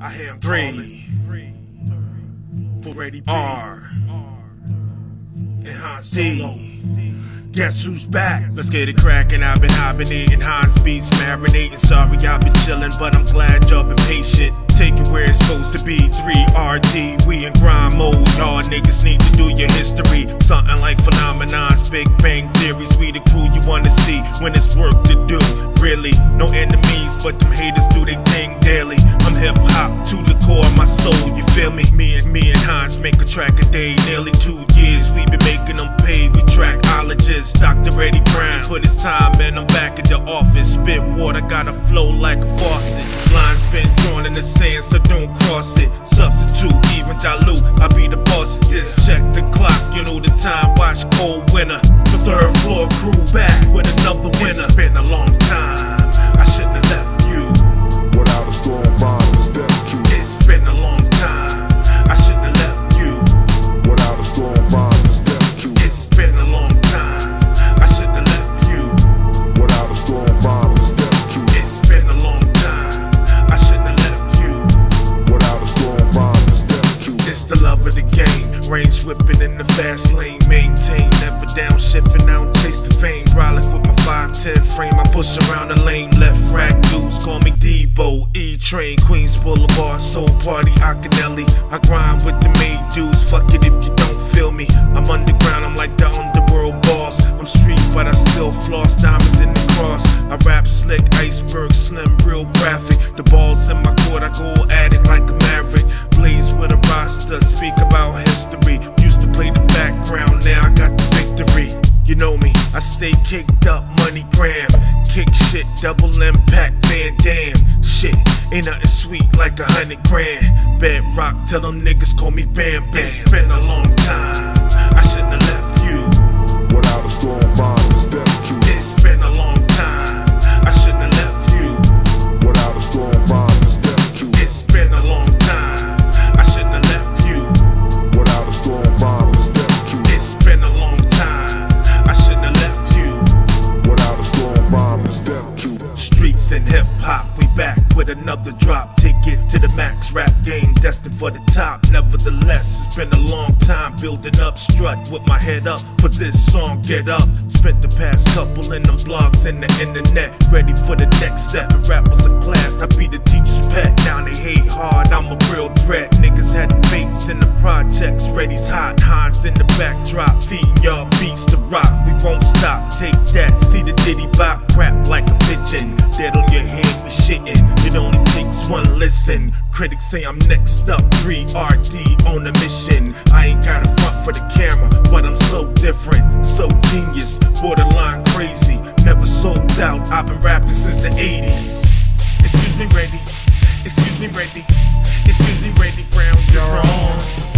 I hear him 3 for Ready R and Hans Solo. Guess who's back? Let's get it crackin'. I've been hibernating, Hans beats marinating. Sorry I've been chillin', but I'm glad y'all been patient. Take it where it's supposed to be. 3RD, we in grind mode. Y'all niggas need to do your history. Something like phenomenons, Big Bang theories. We the crew you wanna see when it's work to do. Really, no enemies, but them haters do they thing daily. I'm hip hop to the core of my soul, you feel me? Me and Hans make a track a day, nearly 2 years. We been making them pay, we trackologists. Dr. Eddie Brown put his time in, I'm back at the office. Spit water, gotta flow like a faucet. Lines been drawn in the sand, so don't cross it. Substitute, even dilute, I be the boss of this. Check the clock, you know the time, watch cold winter. The third floor crew back with another winner. It's been a long time, I shouldn't have left you without a strong bond to step to. It's been a long time, I shouldn't have left you without a strong bond to step to. It's been a long time, I shouldn't have left you without a strong bond to step to. It's been a long time, I shouldn't have left you without a strong bond to step to. It's the love of the game, range whipping in the fast lane. Maintain, never downshifting, I don't chase the fame. Rolling with my 5'10" frame, I push around the lane. Left rack dudes, call me Debo. E-Train, Queens Boulevard, Soul Party, Acanelli. I grind with the main dudes, fuck it if you don't feel me. I'm underground, I'm like the underworld boss. I'm street, but I still floss, diamonds in the cross. I rap slick, iceberg, slim, real graphic. The ball's in my court, I go at it like a maverick. Blaze with a roster, speak about history. Used to play the background, now I got the victory. You know me, I stay kicked up, money gram. Kick shit, double impact, Van Dam. Shit, ain't nothing sweet like 100 grand. Bedrock, tell them niggas call me Bam Bam. It's been a long time, I shouldn't have left you without a strong bond to step to. It's been a long time, I shouldn't have left you without a strong bond to step to. It's been a long time, I shouldn't have left you without a strong bond to step to. It's been a long time, I shouldn't have left you without a strong bond to step to. Streets and hip hop, we back with another drop. Take it to the max, rap game destined for the top. Nevertheless, it's been a long time building up, strut with my head up for this song, get up. Spent the past couple in them blogs and the internet, ready for the next step. And rap was a class, I be the teacher's pet. Now they hate hard, I'm a real threat. Niggas had debates in the projects, Reddy's hot, Hans in the backdrop, feeding y'all beats to rock. We won't stop, take that, see the Diddy bop, rap like a pigeon. Dead on your head, we shitting. It only takes one listen. Critics say I'm next up, 3RD on a mission. I ain't got a front for the camera, but I'm so different, so genius, borderline crazy. Never sold out, I've been rapping since the 80s. Excuse me, Ready. Excuse me, Ready. Excuse me, Ready Brown, you're wrong.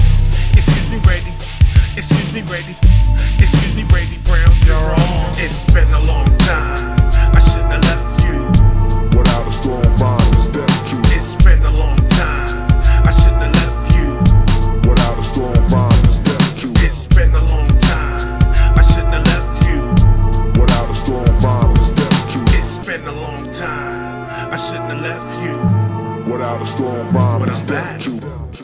Excuse me, Ready. Excuse me, Ready. Excuse me, Ready Brown, you're wrong. It's been a long time, I shouldn't have left you without a strong bond to step to. It's been a long time, I shouldn't have left you without a strong bond to step to. It's been a long time, I shouldn't have left you without a strong bond to step to. It's been a long time, I shouldn't have left you without a strong bond but to I'm step back. to.